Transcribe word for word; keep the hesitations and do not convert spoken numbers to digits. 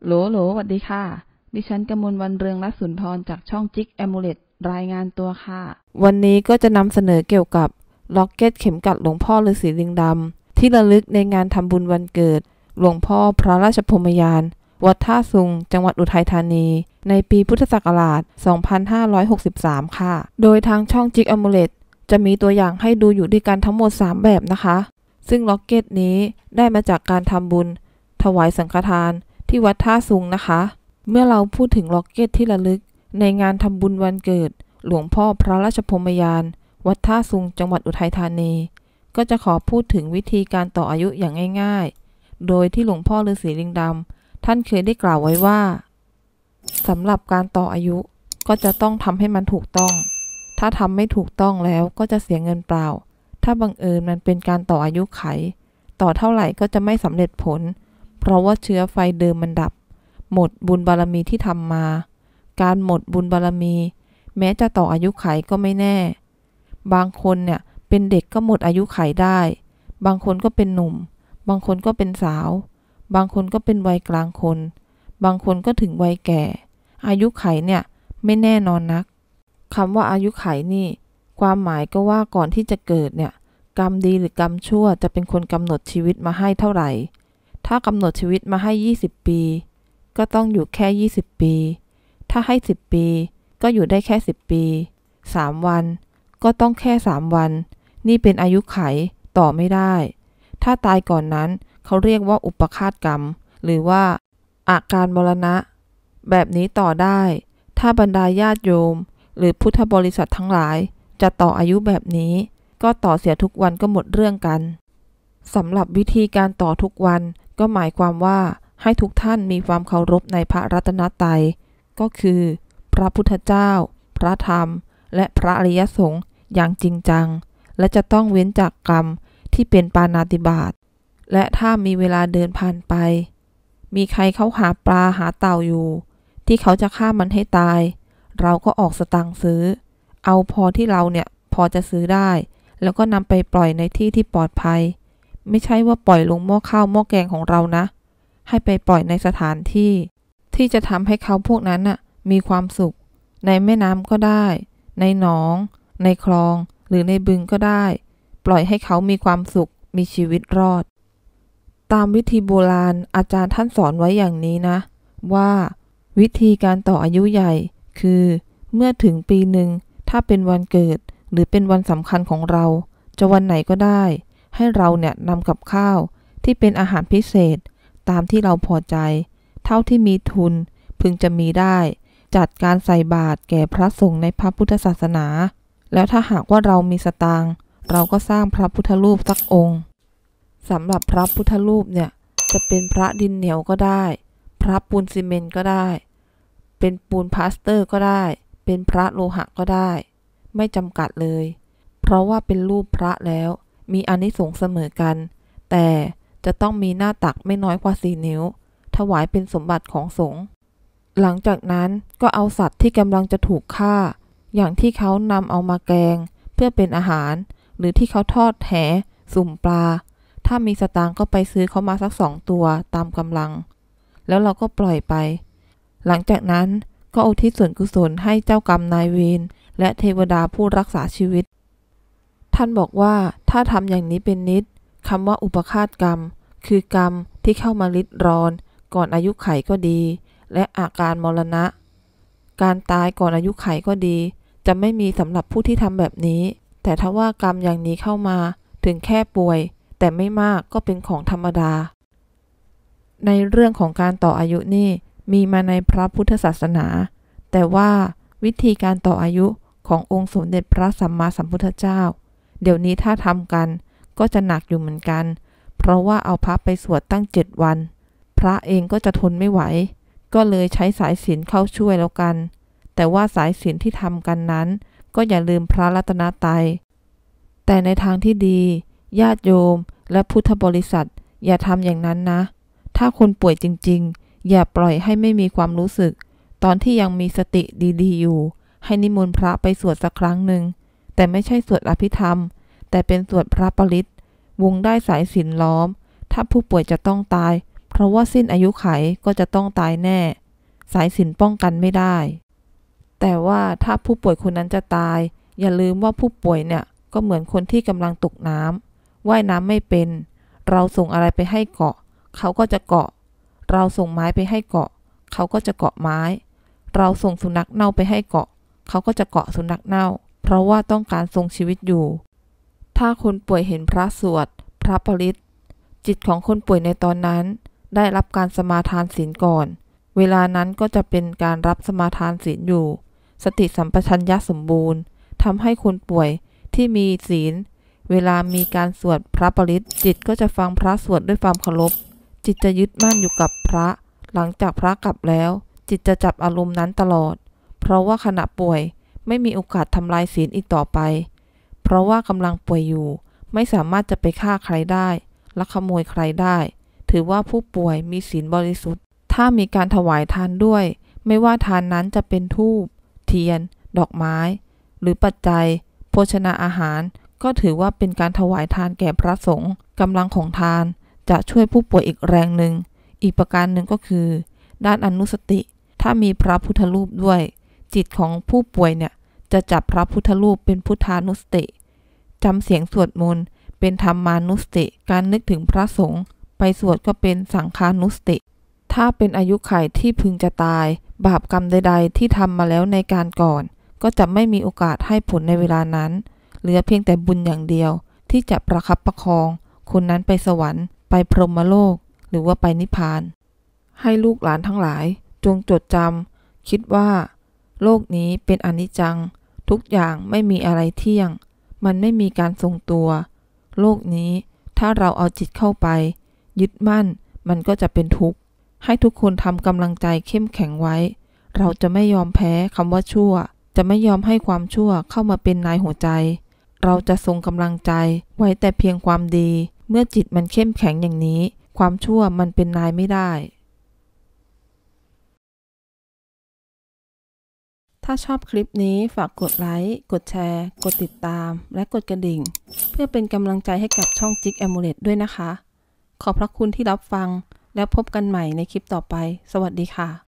โหลโหลสวัสดีค่ะดิฉันกมลวรรณเรืองรัศสุนทรจากช่องจิกแอมูเลตรายงานตัวค่ะวันนี้ก็จะนำเสนอเกี่ยวกับล็อกเก็ตเข็มกลัดหลวงพ่อฤาษีลิงดำที่ระลึกในงานทำบุญวันเกิดหลวงพ่อพระราชพรหมยานวัดท่าซุงจังหวัดอุทัยธานีในปีพุทธศักราชสองพันห้าร้อยหกสิบสามค่ะโดยทางช่องจิกแอมูเลตจะมีตัวอย่างให้ดูอยู่ด้วยกันทั้งหมดสามแบบนะคะซึ่งล็อกเก็ตนี้ได้มาจากการทำบุญถวายสังฆทานที่วัดท่าซุงนะคะเมื่อเราพูดถึงล็อกเก็ตที่ระลึกในงานทำบุญวันเกิดหลวงพ่อพระราชพรหมยานวัดท่าซุงจังหวัดอุทัยธานีก็จะขอพูดถึงวิธีการต่ออายุอย่างง่ายๆโดยที่หลวงพ่อฤาษีลิงดำท่านเคยได้กล่าวไว้ว่าสำหรับการต่ออายุก็จะต้องทำให้มันถูกต้องถ้าทำไม่ถูกต้องแล้วก็จะเสียเงินเปล่าถ้าบังเอิญมันเป็นการต่ออายุไขต่อเท่าไหร่ก็จะไม่สำเร็จผลเพราะว่าเชื้อไฟเดิมมันดับหมดบุญบารมีที่ทำมาการหมดบุญบารมีแม้จะต่ออายุไขก็ไม่แน่บางคนเนี่ยเป็นเด็กก็หมดอายุไขได้บางคนก็เป็นหนุ่มบางคนก็เป็นสาวบางคนก็เป็นวัยกลางคนบางคนก็ถึงวัยแก่อายุไขเนี่ยไม่แน่นอนนักคำว่าอายุไขนี่ความหมายก็ว่าก่อนที่จะเกิดเนี่ยกรรมดีหรือกรรมชั่วจะเป็นคนกำหนดชีวิตมาให้เท่าไหร่ถ้ากำหนดชีวิตมาให้ยี่สิบปีก็ต้องอยู่แค่ยี่สิบปีถ้าให้สิบปีก็อยู่ได้แค่สิบปีสามวันก็ต้องแค่สามวันนี่เป็นอายุไขต่อไม่ได้ถ้าตายก่อนนั้นเขาเรียกว่าอุปฆาตกรรมหรือว่าอาการมรณะแบบนี้ต่อได้ถ้าบรรดาญาติโยมหรือพุทธบริษัททั้งหลายจะต่ออายุแบบนี้ก็ต่อเสียทุกวันก็หมดเรื่องกันสำหรับวิธีการต่อทุกวันก็หมายความว่าให้ทุกท่านมีความเคารพในพระรัตนตรัยก็คือพระพุทธเจ้าพระธรรมและพระอริยสงฆ์อย่างจริงจังและจะต้องเว้นจากกรรมที่เป็นปาณาติบาตและถ้ามีเวลาเดินผ่านไปมีใครเขาหาปลาหาเต่าอยู่ที่เขาจะฆ่ามันให้ตายเราก็ออกสตังค์ซื้อเอาพอที่เราเนี่ยพอจะซื้อได้แล้วก็นำไปปล่อยในที่ที่ปลอดภัยไม่ใช่ว่าปล่อยลงหม้อข้าวหม้อแกงของเรานะให้ไปปล่อยในสถานที่ที่จะทำให้เขาพวกนั้นน่ะมีความสุขในแม่น้ำก็ได้ในหนองในคลองหรือในบึงก็ได้ปล่อยให้เขามีความสุขมีชีวิตรอดตามวิธีโบราณอาจารย์ท่านสอนไว้อย่างนี้นะว่าวิธีการต่ออายุใหญ่คือเมื่อถึงปีหนึ่งถ้าเป็นวันเกิดหรือเป็นวันสำคัญของเราจะวันไหนก็ได้ให้เราเนี่ยนำกับข้าวที่เป็นอาหารพิเศษตามที่เราพอใจเท่าที่มีทุนพึงจะมีได้จัดการใส่บาตรแก่พระสงฆ์ในพระพุทธศาสนาแล้วถ้าหากว่าเรามีสตางค์เราก็สร้างพระพุทธรูปสักองค์สำหรับพระพุทธรูปเนี่ยจะเป็นพระดินเหนียวก็ได้พระปูนซีเมนต์ก็ได้เป็นปูนพลาสเตอร์ก็ได้เป็นพระโลหะก็ได้ไม่จำกัดเลยเพราะว่าเป็นรูปพระแล้วมีอานิสงส์เสมอกันแต่จะต้องมีหน้าตักไม่น้อยกว่าสี่นิ้วถวายเป็นสมบัติของสงฆ์หลังจากนั้นก็เอาสัตว์ที่กำลังจะถูกฆ่าอย่างที่เขานำเอามาแกงเพื่อเป็นอาหารหรือที่เขาทอดแหสุ่มปลาถ้ามีสตางค์ก็ไปซื้อเขามาสักสองตัวตามกำลังแล้วเราก็ปล่อยไปหลังจากนั้นก็อุทิศส่วนกุศลให้เจ้ากรรมนายเวรและเทวดาผู้รักษาชีวิตท่านบอกว่าถ้าทำอย่างนี้เป็นนิดคำว่าอุปฆาตกรรมคือกรรมที่เข้ามาริดรอนก่อนอายุไขก็ดีและอาการมรณะการตายก่อนอายุไขก็ดีจะไม่มีสำหรับผู้ที่ทำแบบนี้แต่ถ้าว่ากรรมอย่างนี้เข้ามาถึงแค่ป่วยแต่ไม่มากก็เป็นของธรรมดาในเรื่องของการต่ออายุนี่มีมาในพระพุทธศาสนาแต่ว่าวิธีการต่ออายุขององค์สมเด็จพระสัมมาสัมพุทธเจ้าเดี๋ยวนี้ถ้าทำกันก็จะหนักอยู่เหมือนกันเพราะว่าเอาพระไปสวดตั้งเจ็ดวันพระเองก็จะทนไม่ไหวก็เลยใช้สายศีลเข้าช่วยแล้วกันแต่ว่าสายศีลที่ทำกันนั้นก็อย่าลืมพระรัตนตรัยแต่ในทางที่ดีญาติโยมและพุทธบริษัทอย่าทำอย่างนั้นนะถ้าคนป่วยจริงๆอย่าปล่อยให้ไม่มีความรู้สึกตอนที่ยังมีสติดีๆอยู่ให้นิมนต์พระไปสวดสักครั้งหนึ่งแต่ไม่ใช่สวดอภิธรรมแต่เป็นสวดพระปริตรวงได้สายศีลล้อมถ้าผู้ป่วยจะต้องตายพราะว่าสิ้นอายุไขก็จะต้องตายแน่สายสิญจน์ป้องกันไม่ได้แต่ว่าถ้าผู้ป่วยคนนั้นจะตายอย่าลืมว่าผู้ป่วยเนี่ยก็เหมือนคนที่กำลังตกน้ำว่ายน้ำไม่เป็นเราส่งอะไรไปให้เกาะเขาก็จะเกาะเราส่งไม้ไปให้เกาะเขาก็จะเกาะไม้เราส่งสุนัขเน่าไปให้เกาะเขาก็จะเกาะสุนัขเน่าเพราะว่าต้องการทรงชีวิตอยู่ถ้าคนป่วยเห็นพระสวดพระปริตรจิตของคนป่วยในตอนนั้นได้รับการสมาทานศีลก่อนเวลานั้นก็จะเป็นการรับสมาทานศีลอยู่สติสัมปชัญญะสมบูรณ์ทำให้คนป่วยที่มีศีลเวลามีการสวดพระปริตรจิตก็จะฟังพระสวดด้วยความเคารพจิตจะยึดมั่นอยู่กับพระหลังจากพระกลับแล้วจิตจะจับอารมณ์นั้นตลอดเพราะว่าขณะป่วยไม่มีโอกาสทำลายศีลอีกต่อไปเพราะว่ากำลังป่วยอยู่ไม่สามารถจะไปฆ่าใครได้ลักขโมยใครได้ถือว่าผู้ป่วยมีศีลบริสุทธิ์ถ้ามีการถวายทานด้วยไม่ว่าทานนั้นจะเป็นธูปเทียนดอกไม้หรือปัจจัยโภชนาอาหารก็ถือว่าเป็นการถวายทานแก่พระสงฆ์กำลังของทานจะช่วยผู้ป่วยอีกแรงหนึ่งอีกประการหนึ่งก็คือด้านอนุสติถ้ามีพระพุทธรูปด้วยจิตของผู้ป่วยเนี่ยจะจับพระพุทธรูปเป็นพุทธานุสติจำเสียงสวดมนต์เป็นธรรมานุสติการนึกถึงพระสงฆ์ไปสวดก็เป็นสังฆานุสติถ้าเป็นอายุขัยที่พึงจะตายบาปกรรมใดๆที่ทำมาแล้วในการก่อนก็จะไม่มีโอกาสให้ผลในเวลานั้นเหลือเพียงแต่บุญอย่างเดียวที่จะประคับประคองคนนั้นไปสวรรค์ไปพรหมโลกหรือว่าไปนิพพานให้ลูกหลานทั้งหลายจงจดจำคิดว่าโลกนี้เป็นอนิจจังทุกอย่างไม่มีอะไรเที่ยงมันไม่มีการทรงตัวโลกนี้ถ้าเราเอาจิตเข้าไปยึดมั่นมันก็จะเป็นทุกข์ให้ทุกคนทำกำลังใจเข้มแข็งไว้เราจะไม่ยอมแพ้คำว่าชั่วจะไม่ยอมให้ความชั่วเข้ามาเป็นนายหัวใจเราจะทรงกำลังใจไว้แต่เพียงความดีเมื่อจิตมันเข้มแข็งอย่างนี้ความชั่วมันเป็นนายไม่ได้ถ้าชอบคลิปนี้ฝากกดไลค์กดแชร์กดติดตามและกดกระดิ่งเพื่อเป็นกำลังใจให้กับช่อง Jig Amulet ด้วยนะคะขอบพระคุณที่รับฟังแล้วพบกันใหม่ในคลิปต่อไปสวัสดีค่ะ